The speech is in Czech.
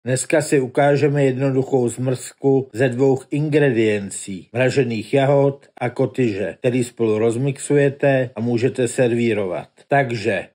Dneska si ukážeme jednoduchou zmrzku ze 2 ingrediencí. Mražených jahod a kotyže, který spolu rozmixujete a můžete servírovat. Takže